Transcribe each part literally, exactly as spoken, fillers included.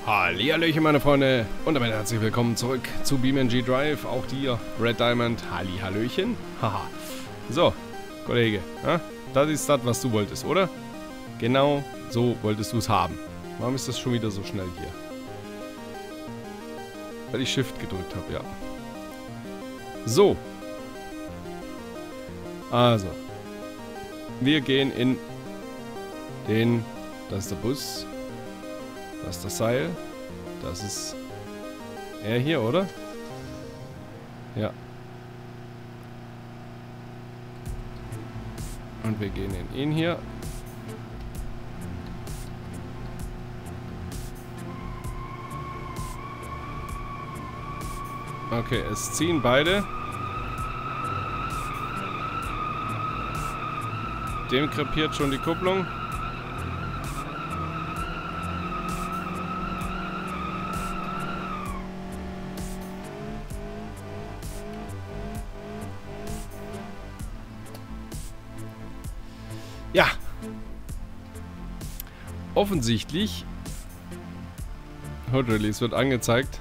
Hallihallöchen, meine Freunde, und damit herzlich willkommen zurück zu BeamNG Drive. Auch dir, Red Diamond, Hallihallöchen. Haha. So, Kollege, ja? Das ist das, was du wolltest, oder? Genau so wolltest du es haben. Warum ist das schon wieder so schnell hier? Weil ich Shift gedrückt habe, ja. So. Also. Wir gehen in den... Das ist der Bus. Das ist das Seil. Das ist er hier, oder? Ja. Und wir gehen in ihn hier. Okay, es ziehen beide. Dem krepiert schon die Kupplung. Ja. Offensichtlich. Hot Release wird angezeigt.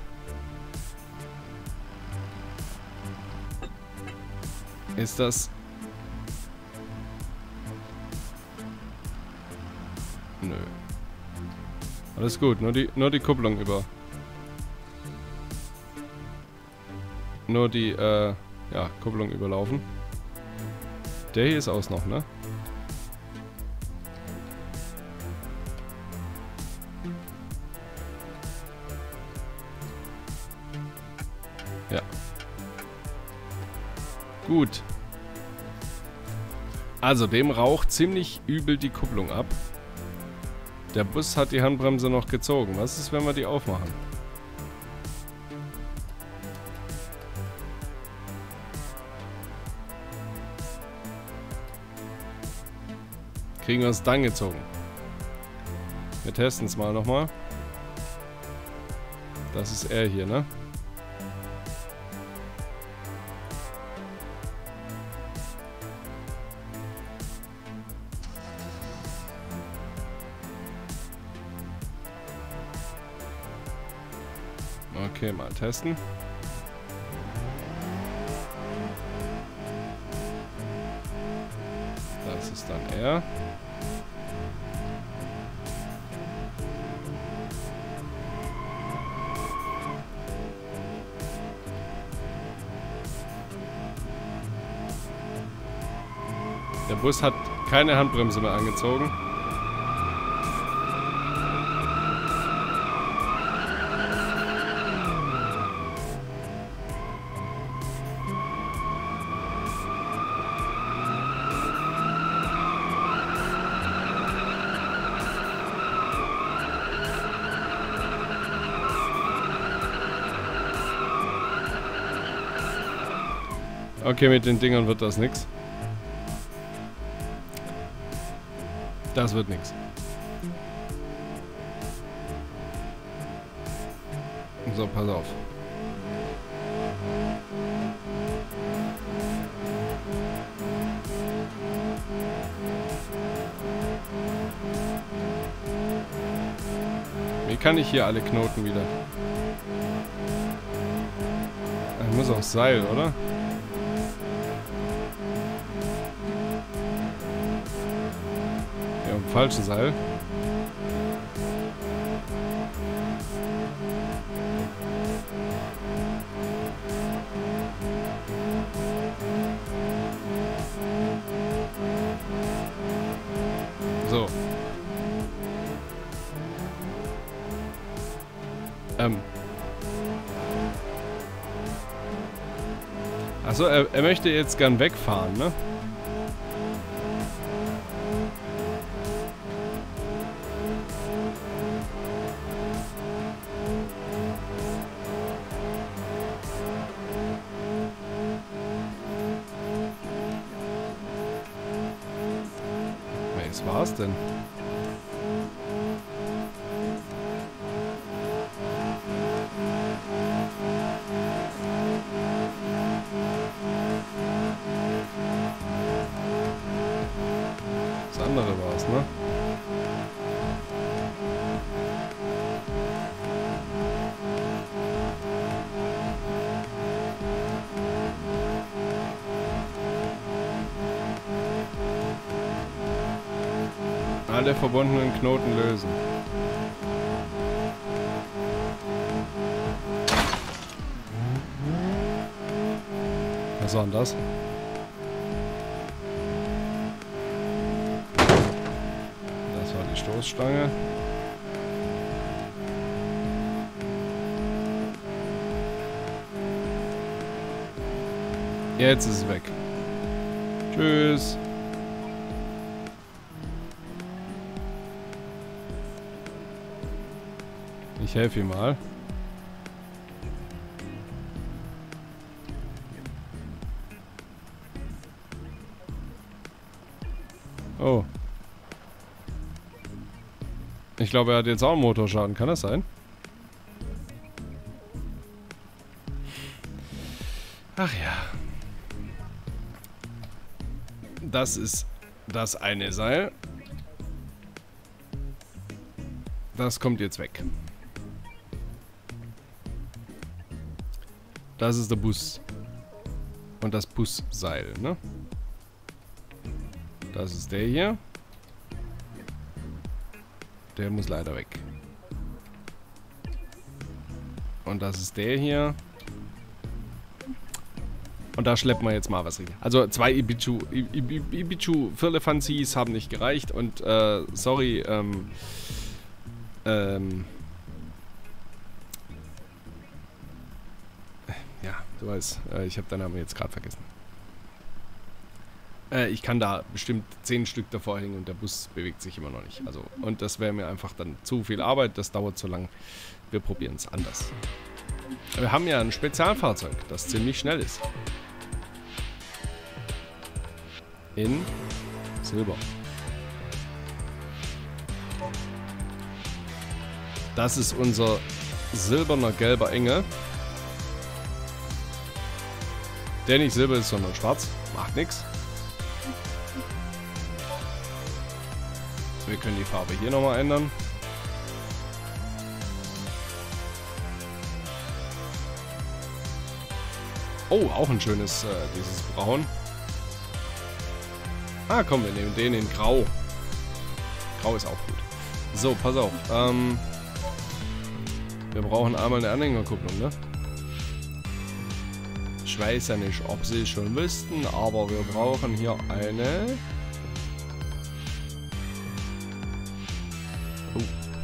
Ist das... Nö. Alles gut, nur die, nur die Kupplung über. Nur die, äh, ja, Kupplung überlaufen. Der hier ist aus noch, ne? Ja. Gut. Also, dem raucht ziemlich übel die Kupplung ab. Der Bus hat die Handbremse noch gezogen. Was ist, wenn wir die aufmachen? Kriegen wir es dann gezogen? Wir testen es mal nochmal. Das ist er hier, ne? Okay, mal testen. Das ist dann er. Der Bus hat keine Handbremse mehr angezogen. Okay, mit den Dingern wird das nix. Das wird nix. So, pass auf. Wie kann ich hier alle Knoten wieder? Ich muss auch Seil, oder? Falsche Seil. So. Ähm. Achso, er, er möchte jetzt gern wegfahren, ne? Was war's denn? Das andere war's, ne? alle verbundenen Knoten lösen. Was war denn das? Das war die Stoßstange. Jetzt ist es weg. Tschüss. Ich helfe ihm mal. Oh. Ich glaube, er hat jetzt auch einen Motorschaden. Kann das sein? Ach ja. Das ist das eine Seil. Das kommt jetzt weg. Das ist der Bus. Und das Busseil, ne? Das ist der hier. Der muss leider weg. Und das ist der hier. Und da schleppen wir jetzt mal was rein. Also zwei Ibizu, Ibizu Firlefanzis haben nicht gereicht. Und äh, sorry, ähm, ähm, ja, du weißt, äh, ich habe deinen Namen jetzt gerade vergessen. Äh, ich kann da bestimmt zehn Stück davor hängen und der Bus bewegt sich immer noch nicht. Also, und das wäre mir einfach dann zu viel Arbeit, das dauert zu lang. Wir probieren es anders. Wir haben ja ein Spezialfahrzeug, das ziemlich schnell ist. In Silber. Das ist unser silberner gelber Engel. Der nicht silber ist, sondern schwarz. Macht nichts. Wir können die Farbe hier nochmal ändern. Oh, auch ein schönes, äh, dieses Braun. Ah, komm, wir nehmen den in Grau. Grau ist auch gut. So, pass auf. Ähm, wir brauchen einmal eine Anhängerkupplung, ne? Ich weiß ja nicht, ob Sie es schon wüssten, aber wir brauchen hier eine... Oh.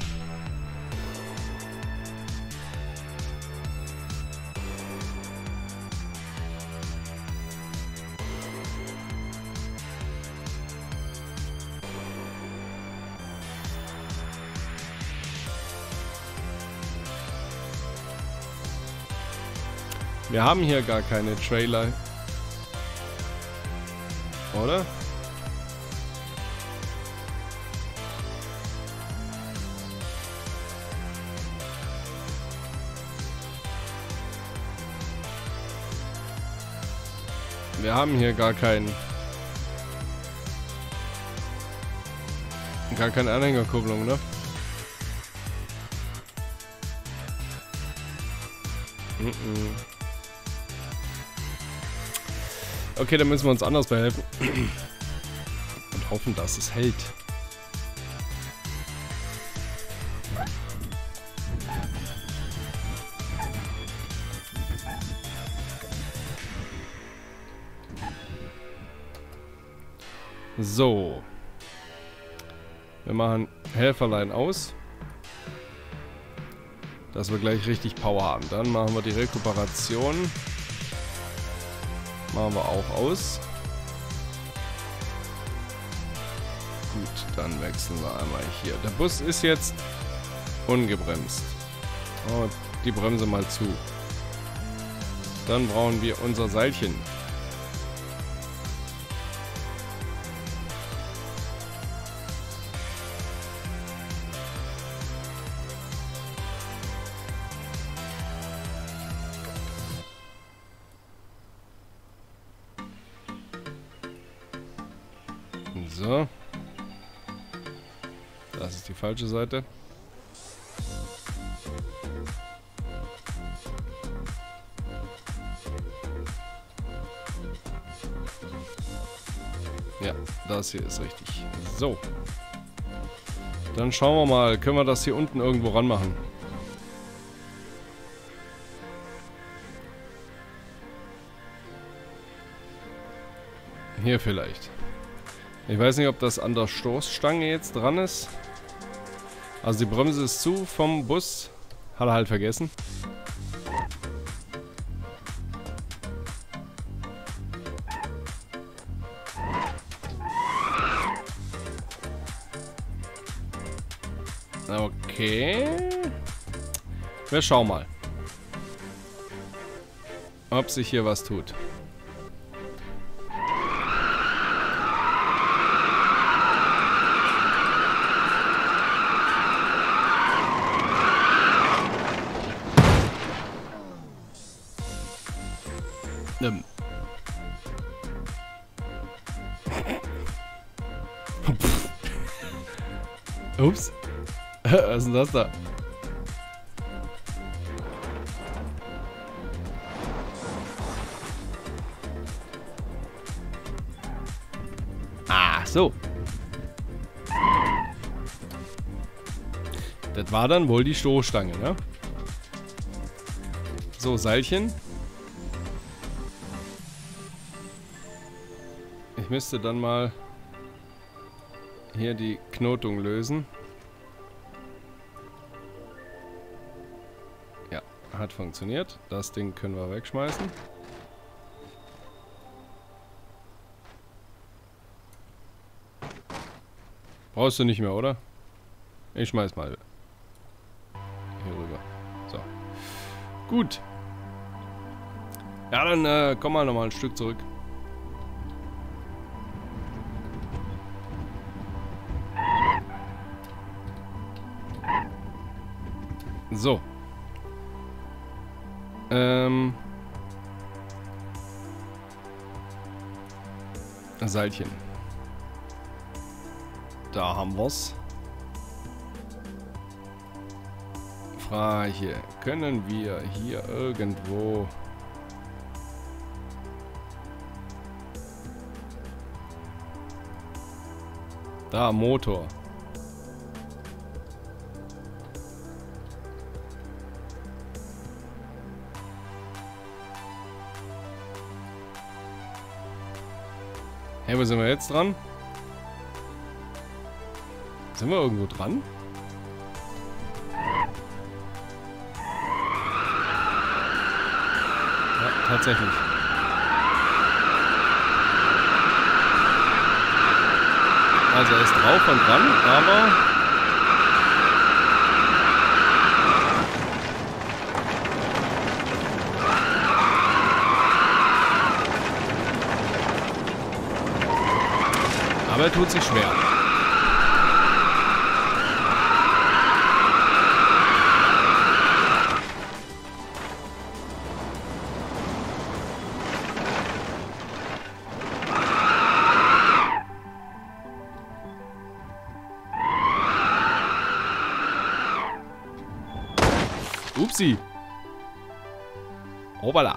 Wir haben hier gar keine Trailer. Oder? Wir haben hier gar keinen... Gar keine Anhängerkupplung, ne? Mm-mm. Okay, dann müssen wir uns anders behelfen. Und hoffen, dass es hält. So. Wir machen Helferlein aus. Dass wir gleich richtig Power haben. Dann machen wir die Rekuperation. Machen wir auch aus. Gut, dann wechseln wir einmal hier. Der Bus ist jetzt ungebremst. Oh, die Bremse mal zu. Dann brauchen wir unser Seilchen. So. Das ist die falsche Seite. Ja, das hier ist richtig. So. Dann schauen wir mal, können wir das hier unten irgendwo ranmachen? Hier vielleicht. Ich weiß nicht, ob das an der Stoßstange jetzt dran ist. Also die Bremse ist zu vom Bus. Hat er halt vergessen. Okay. Wir schauen mal, ob sich hier was tut. Ähm. Ups. Was ist denn das da? Ach so. Das war dann wohl die Stoßstange, ne? So, Seilchen. Ich müsste dann mal hier die Knotung lösen. Ja, hat funktioniert. Das Ding können wir wegschmeißen. Brauchst du nicht mehr, oder? Ich schmeiß mal hier rüber. So. Gut. Ja, dann äh, komm mal nochmal ein Stück zurück. So. Ähm. Seilchen. Da haben wir's. Frage. Können wir hier irgendwo... Da, Motor. Hey, wo sind wir jetzt dran? Sind wir irgendwo dran? Ja, tatsächlich. Also er ist drauf und dran, aber... Aber er tut sich schwer. Upsi. Obala.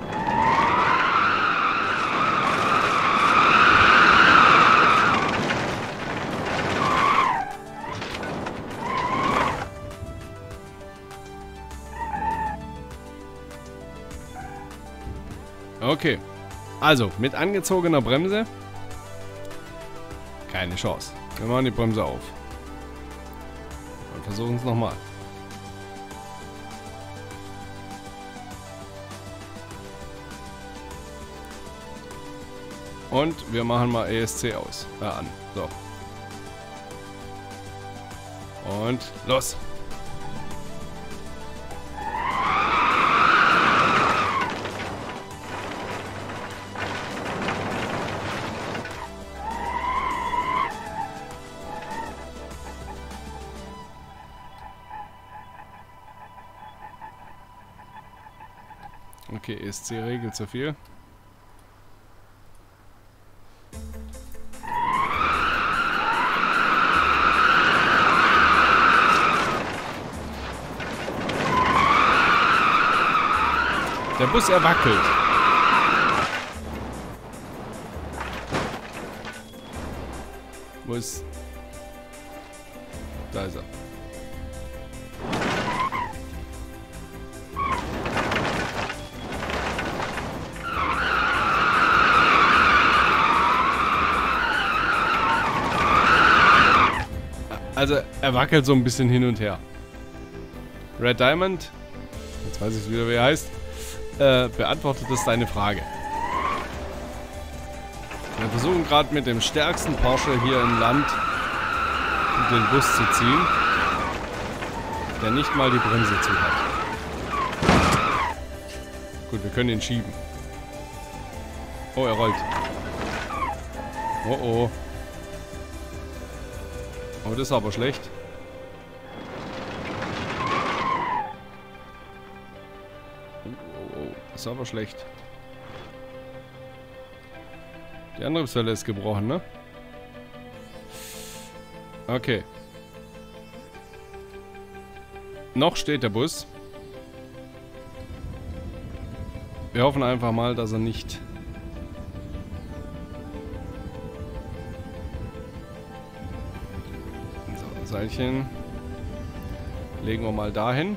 Okay. Also, mit angezogener Bremse keine Chance. Wir machen die Bremse auf. Und versuchen es nochmal. Und wir machen mal E S C aus. Äh, an. So. Und los. Okay, E S C regelt zu viel. Der Bus, er wackelt. Wo ist... Da ist er. Also, er wackelt so ein bisschen hin und her. Red Diamond, jetzt weiß ich wieder, wie er heißt, äh, beantwortet das deine Frage. Wir versuchen gerade mit dem stärksten Porsche hier im Land den Bus zu ziehen, der nicht mal die Bremse zu hat. Gut, wir können ihn schieben. Oh, er rollt. Oh, oh. Oh, das ist aber schlecht. Oh, oh, oh. Das ist aber schlecht. Die andere Zelle ist gebrochen, ne? Okay. Noch steht der Bus. Wir hoffen einfach mal, dass er nicht... So, Seilchen. Legen wir mal dahin.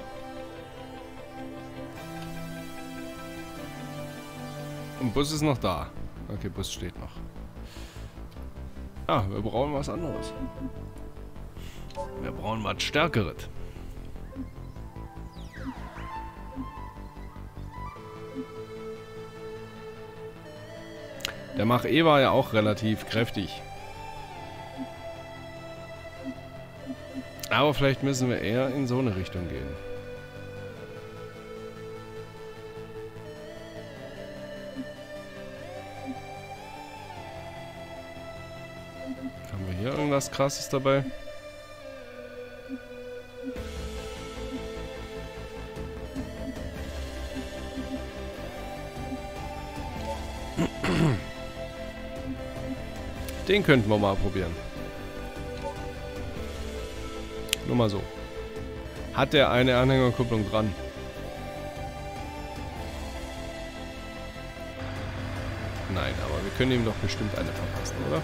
Und Bus ist noch da. Okay, Bus steht noch. Ah, wir brauchen was anderes. Wir brauchen was Stärkeres. Der Mach-E war ja auch relativ kräftig. Aber vielleicht müssen wir eher in so eine Richtung gehen. Haben wir hier irgendwas Krasses dabei? Den könnten wir mal probieren. Nur mal so. Hat der eine Anhängerkupplung dran? Nein, aber wir können ihm doch bestimmt eine verpassen, oder?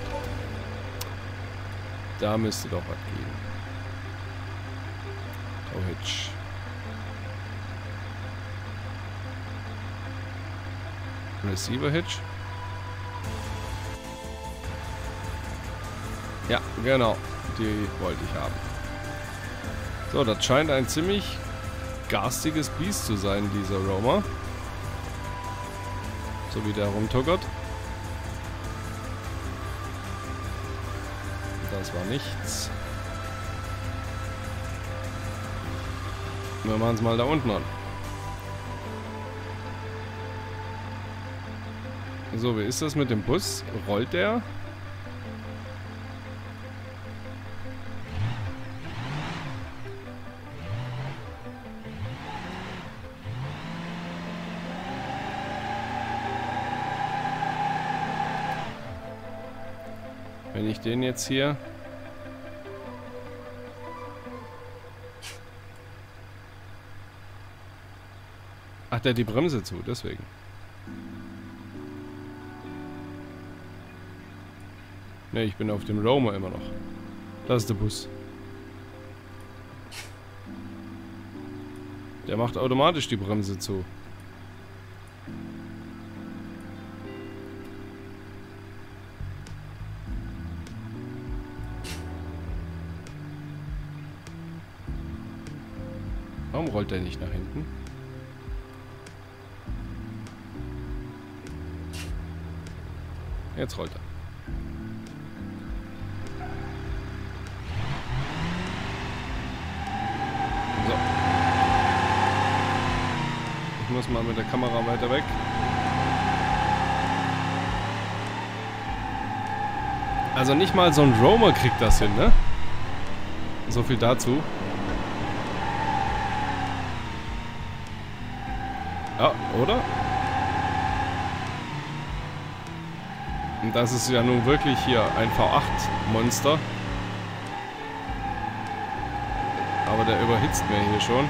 Da müsste doch was gehen. Tow Hitch. Receiver Hitch. Ja, genau. Die wollte ich haben. So, das scheint ein ziemlich garstiges Biest zu sein, dieser Roamer. So wie der rumtuckert. Das war nichts. Wir machen es mal da unten an. So, wie ist das mit dem Bus? Rollt der? Wenn ich den jetzt hier... Ach, der hat die Bremse zu, deswegen. Ne, ich bin auf dem Roamer immer noch. Das ist der Bus. Der macht automatisch die Bremse zu. Warum rollt der nicht nach hinten? Jetzt rollt er. So. Ich muss mal mit der Kamera weiter weg. Also nicht mal so ein Roamer kriegt das hin, ne? So viel dazu. Ja, oder? Und das ist ja nun wirklich hier ein V acht Monster. Aber der überhitzt mir hier schon.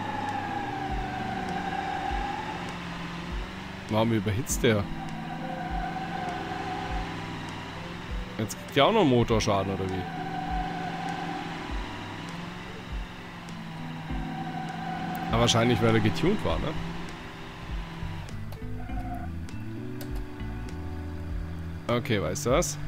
Warum überhitzt der? Jetzt kriegt ihr auch noch Motorschaden, oder wie? Aber wahrscheinlich, weil er getuned war, ne? Okay, weißt du was?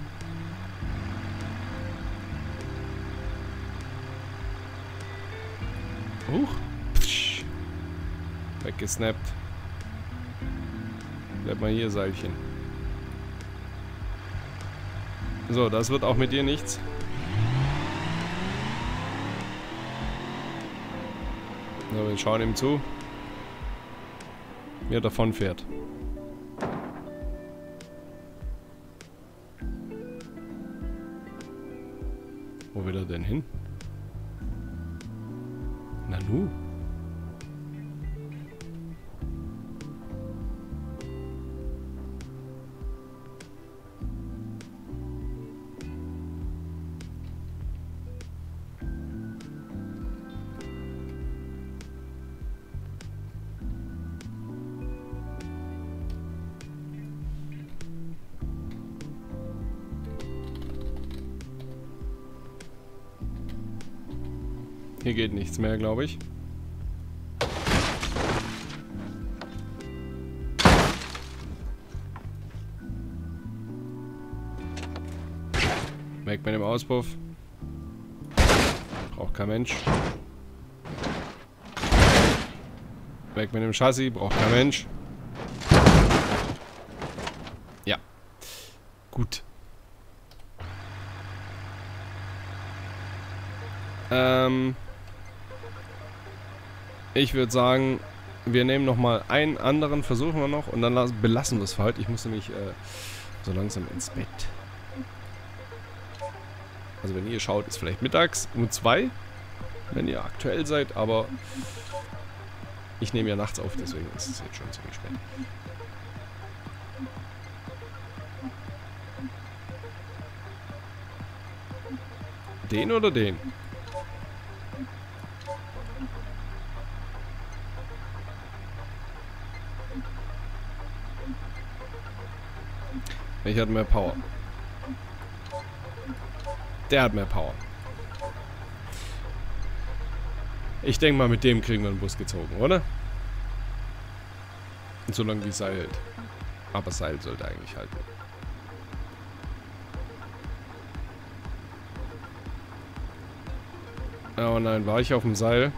Huch. Psch. Weggesnappt. Bleib mal hier, Seilchen. So, das wird auch mit dir nichts. So, wir schauen ihm zu. Wie er davon fährt. Wo will er denn hin? Nanu? Hier geht nichts mehr, glaube ich. Weg mit dem Auspuff. Braucht kein Mensch. Weg mit dem Chassis. Braucht kein Mensch. Ja. Gut. Ähm... Ich würde sagen, wir nehmen nochmal einen anderen, versuchen wir noch und dann belassen wir es für heute. Ich muss nämlich äh, so langsam ins Bett. Also wenn ihr schaut, ist vielleicht mittags um zwei, wenn ihr aktuell seid, aber ich nehme ja nachts auf, deswegen ist es jetzt schon ziemlich spät. Den oder den? Welcher hat mehr Power? Der hat mehr Power. Ich denke mal, mit dem kriegen wir einen Bus gezogen, oder? Und solange wie Seil hält. Aber Seil sollte eigentlich halten. Oh nein, war ich auf dem Seil?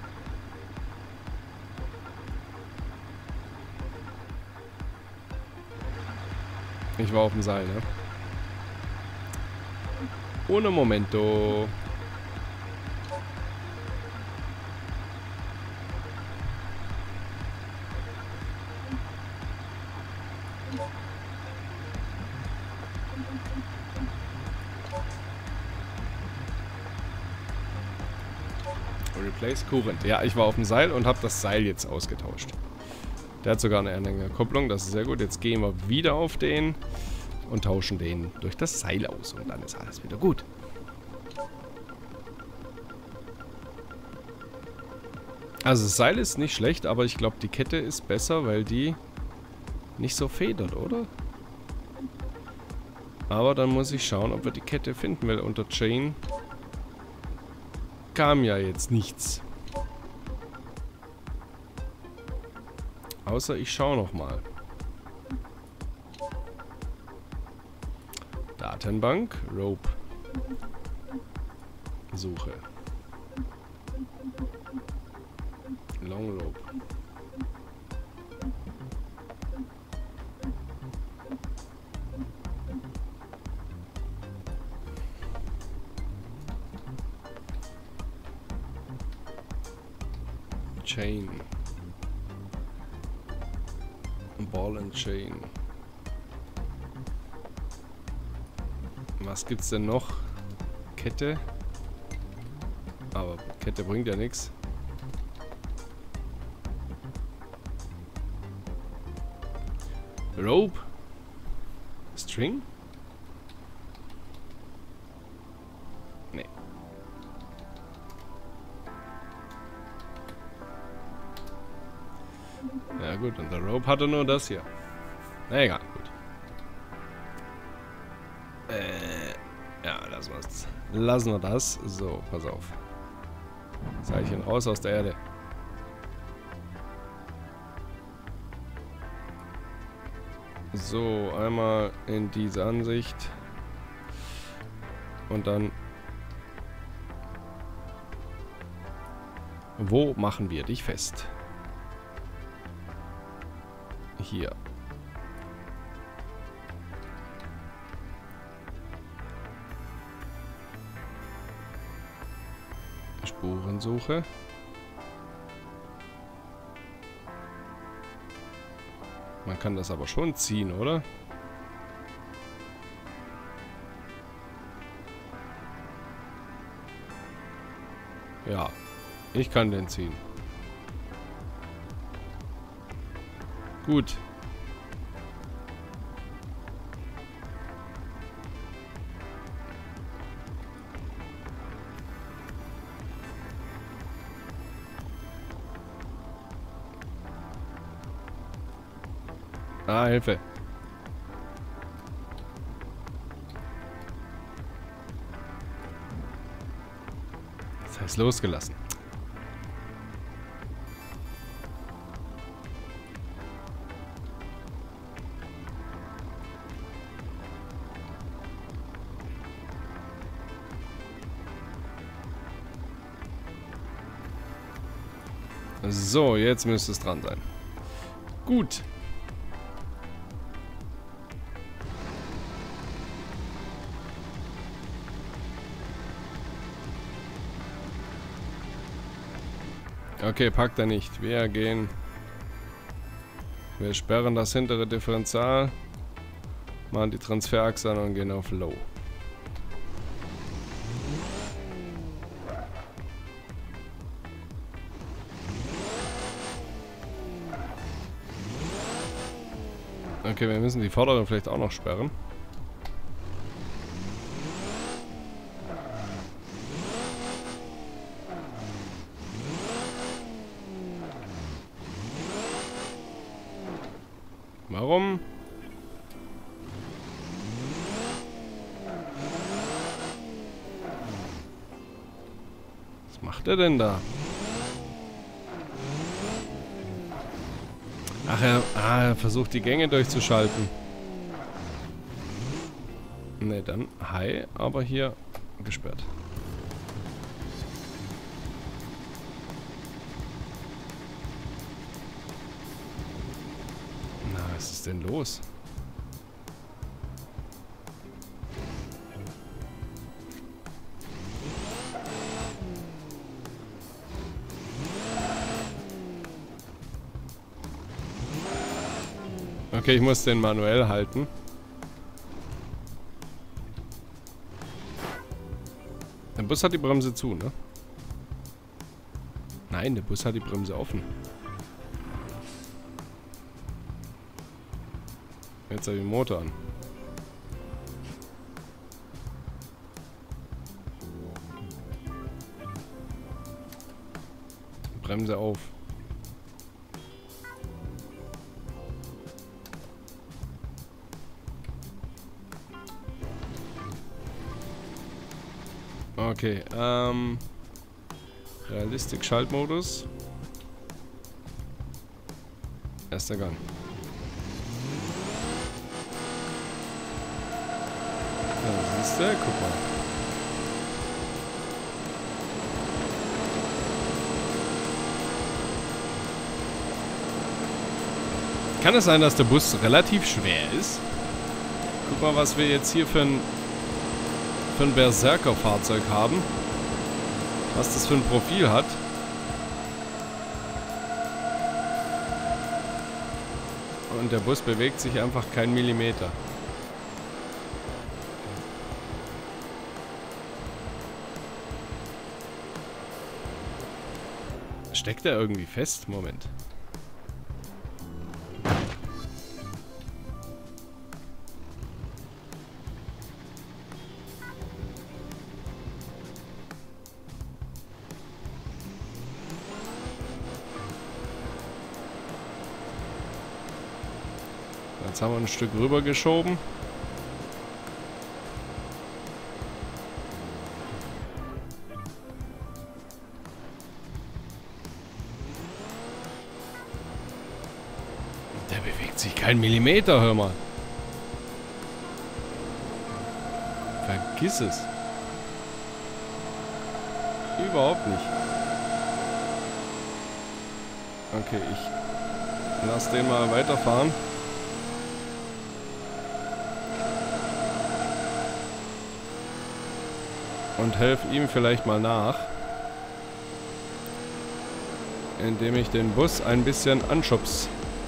Ich war auf dem Seil, ne? Ohne Momento. Replace Current. Ja, ich war auf dem Seil und habe das Seil jetzt ausgetauscht. Der hat sogar eine Anhängerkupplung, das ist sehr gut. Jetzt gehen wir wieder auf den und tauschen den durch das Seil aus. Und dann ist alles wieder gut. Also das Seil ist nicht schlecht, aber ich glaube die Kette ist besser, weil die nicht so federt, oder? Aber dann muss ich schauen, ob wir die Kette finden, weil unter Chain kam ja jetzt nichts. Außer ich schaue noch mal. Datenbank, Rope. Suche. Long Rope. Chain. Ball and Chain. Was gibt's denn noch? Kette. Aber Kette bringt ja nichts. Rope. String? Nee. Ja gut, und der Rope hatte nur das hier. Na egal, gut. Äh. lassen wir es. Lassen wir das. So, pass auf. Seilchen raus aus der Erde. So, einmal in diese Ansicht. Und dann... Wo machen wir dich fest? Hier. Spurensuche. Man kann das aber schon ziehen, oder? Ja, ich kann den ziehen. Gut. Ah, Hilfe. Das heißt losgelassen. So, jetzt müsste es dran sein. Gut. Okay, packt er nicht. Wir gehen. Wir sperren das hintere Differential. Machen die Transferachse an und gehen auf Low. Okay, wir müssen die vorderen vielleicht auch noch sperren. Warum? Was macht er denn da? Ach, er, ah, er versucht die Gänge durchzuschalten. Ne, dann hi, aber hier gesperrt. Na, was ist denn los? Okay, ich muss den manuell halten. Der Bus hat die Bremse zu, ne? Nein, der Bus hat die Bremse offen. Jetzt habe ich den Motor an. Bremse auf. Okay, ähm... Realistik-Schaltmodus. Erster Gang. Ja, siehst du? Guck mal. Kann es sein, dass der Bus relativ schwer ist? Guck mal, was wir jetzt hier für ein, für ein Berserker-Fahrzeug haben. Was das für ein Profil hat. Und der Bus bewegt sich einfach keinen Millimeter. Steckt er irgendwie fest? Moment. Jetzt haben wir ein Stück rüber geschoben. sich keinen Millimeter, hör mal. Vergiss es. Überhaupt nicht. Okay, ich lass den mal weiterfahren. Und helfe ihm vielleicht mal nach. Indem ich den Bus ein bisschen anschubs.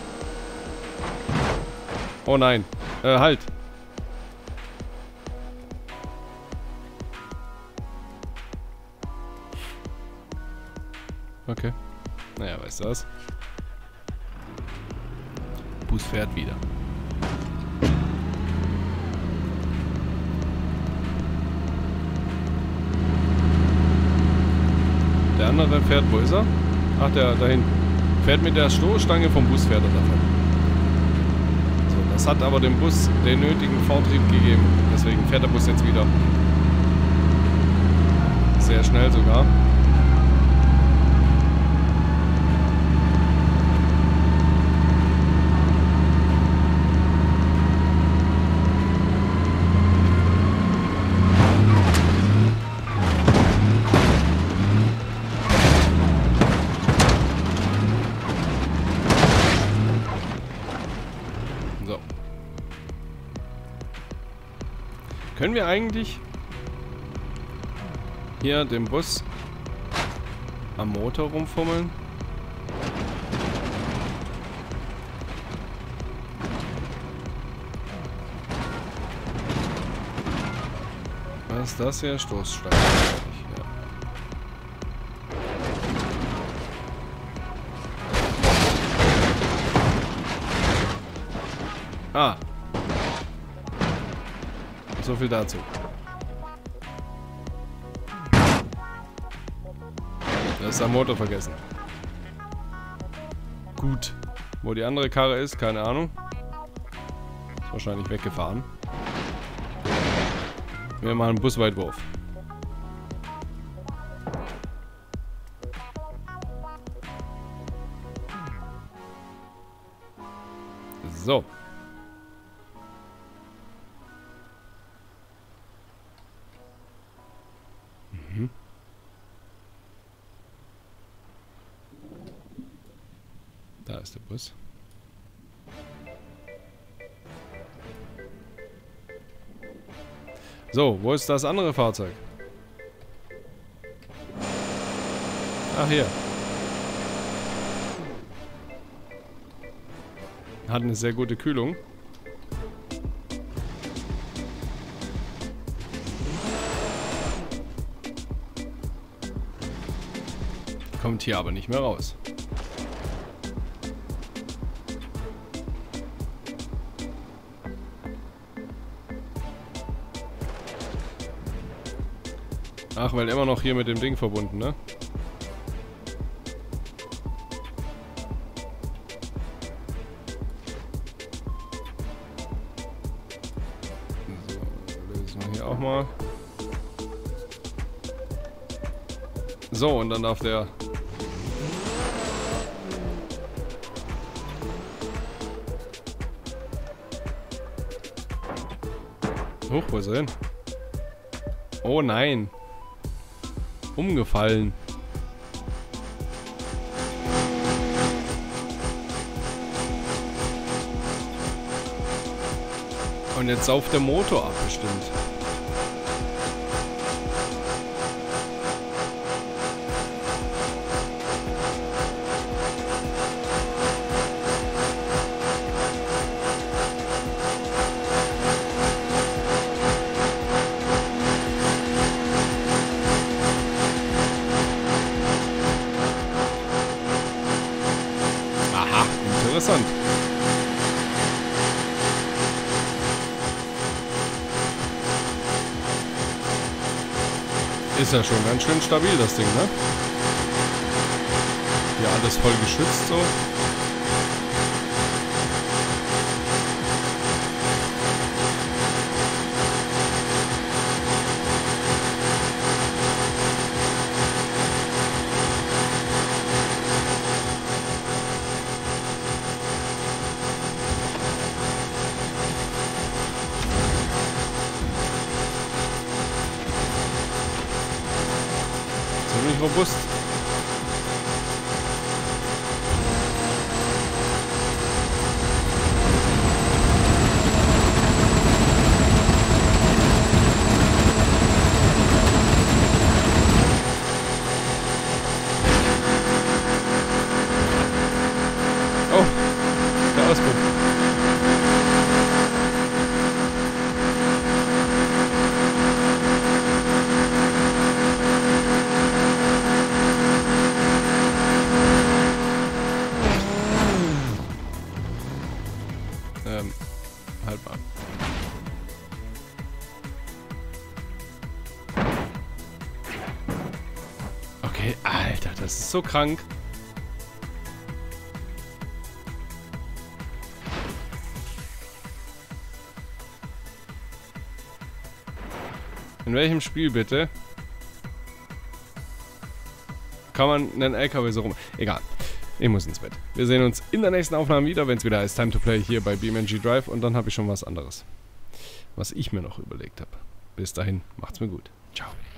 Oh nein. Äh, halt. Okay. Naja, weißt du was? Bus fährt wieder. Der andere fährt, wo ist er? Ach, der da hinten. Fährt mit der Stoßstange vom Bus, fährt er davon. So, das hat aber dem Bus den nötigen Vortrieb gegeben. Deswegen fährt der Bus jetzt wieder. Sehr schnell sogar. Können wir eigentlich hier den Bus am Motor rumfummeln? Was ist das hier? Stoßstange. Ja. Ah. So viel dazu. Da ist der Motor vergessen. Gut. Wo die andere Karre ist, keine Ahnung. Ist wahrscheinlich weggefahren. Wir machen einen Busweitwurf. So. Mhm. Da ist der Bus. So, wo ist das andere Fahrzeug? Ach, hier. Hat eine sehr gute Kühlung. Kommt hier aber nicht mehr raus. Ach, weil immer noch hier mit dem Ding verbunden, ne? So, lösen wir hier auch mal. So, und dann darf der... Hoch, wo ist er hin? Oh nein. Umgefallen. Und jetzt sauft der Motor ab, bestimmt. Interessant. Ist ja schon ganz schön stabil, das Ding, ne? Hier alles voll geschützt so. Bin ich robust. Oh, der Auspuff. Ähm, halt mal. Okay, Alter, das ist so krank. In welchem Spiel bitte kann man einen L K W so rum... Egal, ich muss ins Bett. Wir sehen uns in der nächsten Aufnahme wieder, wenn es wieder heißt Time to Play hier bei BeamNG Drive. Und dann habe ich schon was anderes, was ich mir noch überlegt habe. Bis dahin, macht's mir gut. Ciao.